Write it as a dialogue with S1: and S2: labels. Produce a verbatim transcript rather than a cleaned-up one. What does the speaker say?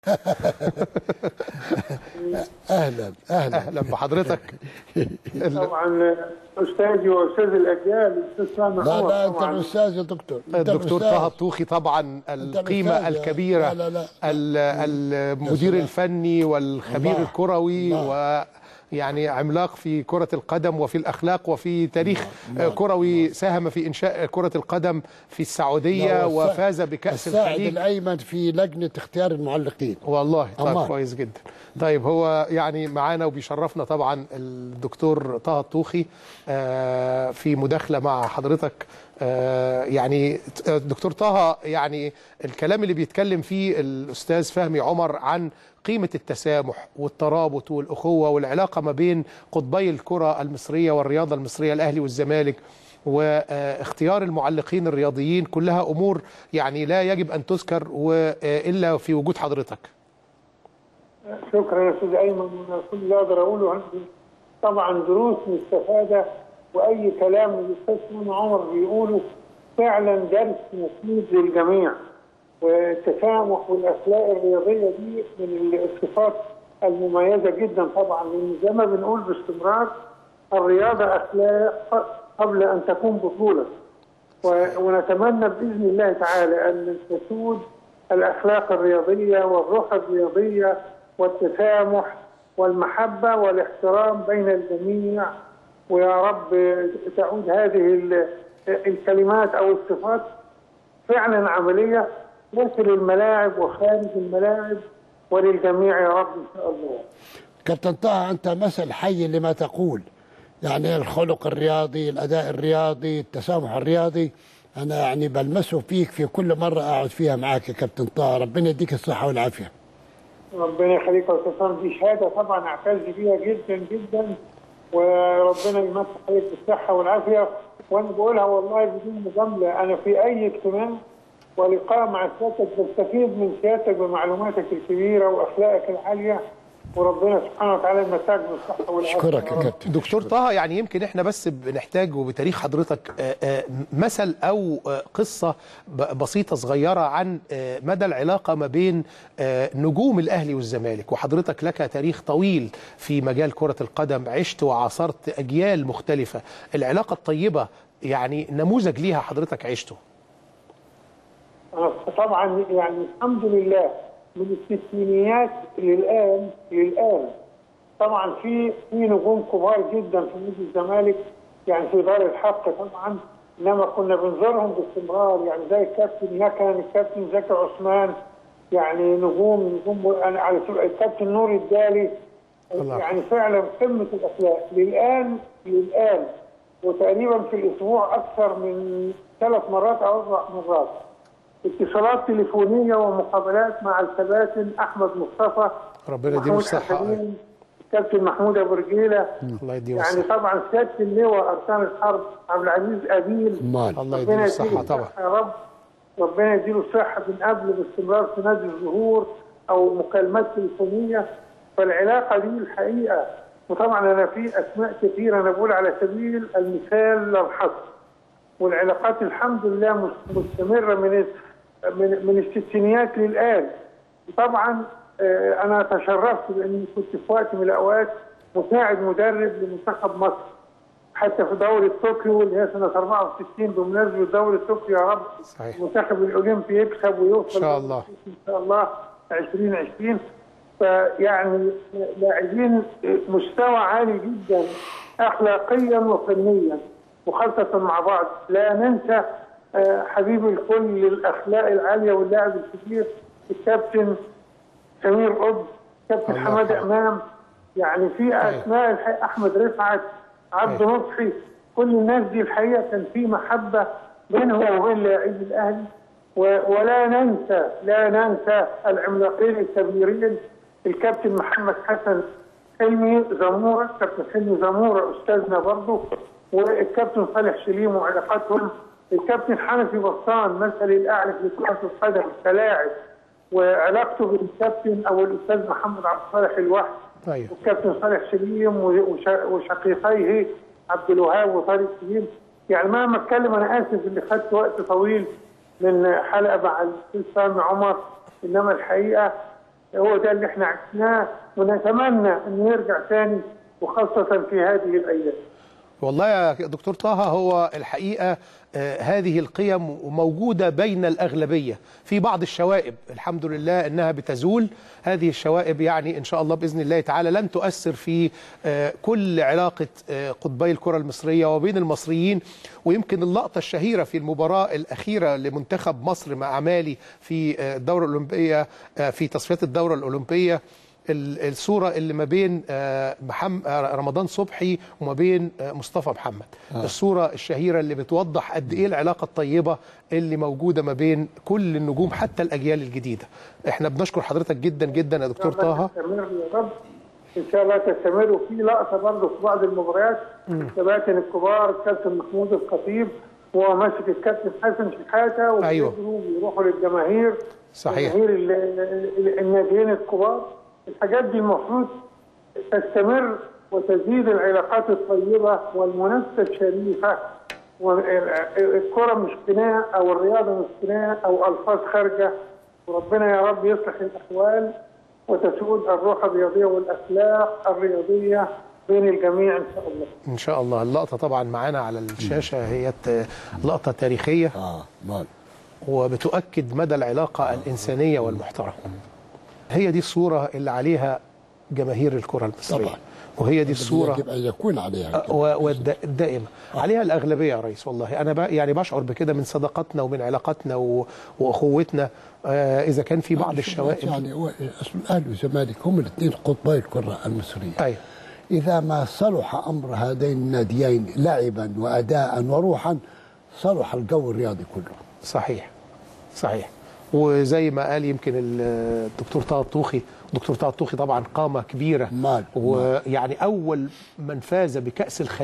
S1: اهلا اهلا
S2: اهلا بحضرتك.
S3: طبعا استاذي واستاذ الاجيال الاستاذ سامح
S1: لا
S3: عمر.
S1: لا انت الاستاذ يا دكتور.
S2: الدكتور طه الطوخي طبعا القيمه الكبيره.
S1: لا لا لا.
S2: المدير الفني والخبير
S1: الله.
S2: الكروي
S1: الله.
S2: و يعني عملاق في كرة القدم وفي الأخلاق وفي تاريخ
S1: الله.
S2: كروي الله. ساهم في إنشاء كرة القدم في السعودية وفاز بكأس الخليج.
S1: الساعد الأيمن في لجنة اختيار المعلقين.
S2: والله طيب كويس جدا. طيب هو يعني معانا وبيشرفنا طبعا الدكتور طه الطوخي في مداخلة مع حضرتك. يعني الدكتور طه، يعني الكلام اللي بيتكلم فيه الأستاذ فهمي عمر عن قيمة التسامح والترابط والأخوة والعلاقة ما بين قطبي الكرة المصرية والرياضة المصرية الأهلي والزمالك واختيار المعلقين الرياضيين، كلها أمور يعني لا يجب أن تذكر إلا في وجود حضرتك.
S3: شكرا يا أستاذ أيمن. كل اللي أقدر أقوله عندي طبعا دروس مستفادة، وأي كلام الأستاذ فهمي عمر بيقوله فعلا درس مفيد للجميع. والتسامح والاخلاق الرياضيه دي من الصفات المميزه جدا طبعا، لان زي ما بنقول باستمرار الرياضه اخلاق قبل ان تكون بطوله. ونتمنى باذن الله تعالى ان تسود الاخلاق الرياضيه والروح الرياضيه والتسامح والمحبه والاحترام بين الجميع، ويا رب تعود هذه الكلمات او الصفات فعلا عمليه داخل الملاعب وخارج الملاعب وللجميع يا رب ان شاء الله.
S1: كابتن طه، انت مثل حي لما تقول، يعني الخلق الرياضي، الاداء الرياضي، التسامح الرياضي، انا يعني بلمسه فيك في كل مره اقعد فيها معاك يا كابتن طه. ربنا يديك الصحه والعافيه.
S3: ربنا يخليك يا استاذ. دي شهاده طبعا اعتز بيها جدا جدا، وربنا يمسك عليك بالصحه والعافيه. وانا بقولها والله بدون مجامله، انا في اي اجتماع ولقاء مع سيادتك بستفيد من سيادتك بمعلوماتك الكبيره واخلاقك العاليه، وربنا سبحانه وتعالى يمساك بالصحه والعافيه.
S1: اشكرك يا كابتن.
S2: دكتور طه، يعني يمكن احنا بس بنحتاج وبتاريخ حضرتك مثل او قصه بسيطه صغيره عن مدى العلاقه ما بين نجوم الاهلي والزمالك، وحضرتك لك تاريخ طويل في مجال كره القدم، عشت وعاصرت اجيال مختلفه، العلاقه الطيبه يعني نموذج ليها حضرتك عشته.
S3: طبعا يعني الحمد لله من الستينيات للان للان طبعا في في نجوم كبار جدا في نادي الزمالك، يعني في دار الحق طبعا، انما كنا بنزورهم باستمرار، يعني زي الكابتن نكن، الكابتن زكي عثمان، يعني نجوم نجوم على الكابتن نور الدالي، يعني فعلا قمه الاخلاق للان للان وتقريبا في الاسبوع اكثر من ثلاث مرات او اربع مرات اتصالات تليفونيه ومقابلات مع الكباتن احمد مصطفى،
S2: ربنا يديله الصحه،
S3: الكابتن محمود ابو رجيله،
S2: الله يديله الصحه،
S3: يعني طبعا سياده اللواء اركان الحرب عبد العزيز ابيل،
S2: الله يديله الصحه طبعا
S3: يا رب، ربنا يديله الصحه من قبل باستمرار في نادي الزهور او مكالمات تليفونيه. فالعلاقه دي الحقيقه، وطبعا انا في اسماء كثيره انا بقول على سبيل المثال لا الحصر، والعلاقات الحمد لله مستمره من من من الستينيات للان. طبعا انا تشرفت باني كنت في وقت من الاوقات مساعد مدرب لمنتخب مصر، حتى في دوره طوكيو اللي هي سنه أربعة وستين، بمناسبه دوره طوكيو يا رب
S2: صحيح
S3: المنتخب الاولمبي يكسب ويوصل
S2: ان شاء الله
S3: ان شاء الله ألفين وعشرين. فيعني لاعبين مستوى عالي جدا اخلاقيا وفنيا وخاصه مع بعض. لا ننسى حبيب الكل للاخلاق العاليه واللاعب الكبير الكابتن سمير قطب، كابتن حماده امام، يعني في اسماء الحقيقه احمد رفعت، عبد نصحي، كل الناس دي الحقيقه كان في محبه بينهم وبين لاعبي الاهلي. ولا ننسى لا ننسى العملاقين الكبيرين الكابتن محمد حسن حلمي زموره، كابتن حلمي زموره استاذنا برضه، والكابتن صالح سليم وعلاقاتهم، الكابتن حنفي بسطان مثلي الاعلى في كره القدم كلاعب، وعلاقته بالكابتن او الاستاذ محمد عبد الصالح الوحش،
S2: أيوه.
S3: والكابتن صالح سليم وشقيقيه عبد الوهاب وطارق سليم. يعني مهما اتكلم انا اسف اللي خدت وقت طويل من حلقه مع الاستاذ فهمي عمر، انما الحقيقه هو ده اللي احنا عشناه، ونتمنى انه يرجع ثاني وخاصه في هذه الايام.
S2: والله يا دكتور طه، هو الحقيقة آه هذه القيم موجودة بين الأغلبية. في بعض الشوائب الحمد لله أنها بتزول، هذه الشوائب يعني إن شاء الله بإذن الله تعالى لن تؤثر في آه كل علاقة آه قطبي الكرة المصرية وبين المصريين. ويمكن اللقطة الشهيرة في المباراة الأخيرة لمنتخب مصر مع مالي في آه الدورة الأولمبية، آه في تصفيات الدورة الأولمبية، الصورة اللي ما بين محمد رمضان صبحي وما بين مصطفى محمد، آه. الصورة الشهيرة اللي بتوضح قد ايه العلاقة الطيبة اللي موجودة ما بين كل النجوم حتى الأجيال الجديدة. احنا بنشكر حضرتك جدا جدا يا دكتور طه.
S3: تستمر يا رب، ان شاء الله تستمر. وفي لقطة برضه في بعض المباريات الكباتن الكبار، الكابتن محمود الخطيب وهو ماسك الكابتن حسن شحاتة وبيجروا ويروحوا للجماهير،
S2: صحيح،
S3: جماهير الناديين الكبار. الحاجات دي المفروض تستمر وتزيد العلاقات الطيبة والمنافسة الشريفة. والكرة مش خناق أو الرياضة مش خناق أو ألفاظ خارجة. وربنا يا رب يصلح الأحوال وتسود الروح الرياضية والأخلاق الرياضية بين الجميع إن شاء الله.
S2: إن شاء الله. اللقطة طبعا معانا على الشاشة هي لقطة تاريخية
S1: آه مال.
S2: وبتؤكد مدى العلاقة الإنسانية والمحترمة. هي دي الصورة اللي عليها جماهير الكرة المصرية طبعا، وهي دي الصورة
S1: يجب أن يكون عليها
S2: والدائمة آه. عليها الأغلبية يا ريس. والله أنا يعني بشعر بكده من صداقتنا ومن علاقتنا وأخوتنا. آه إذا كان في بعض الشوائب
S1: يعني أصل الأهلي والزمالك هم الاثنين قطبي الكرة المصرية.
S2: أيوة.
S1: إذا ما صلح أمر هذين الناديين لعبا وأداء وروحا صلح الجو الرياضي كله.
S2: صحيح صحيح. وزي ما قال يمكن الدكتور طه الطوخي، الدكتور طه الطوخي طبعا قامة كبيرة،
S1: مال.
S2: ويعني أول من فاز بكأس الخليج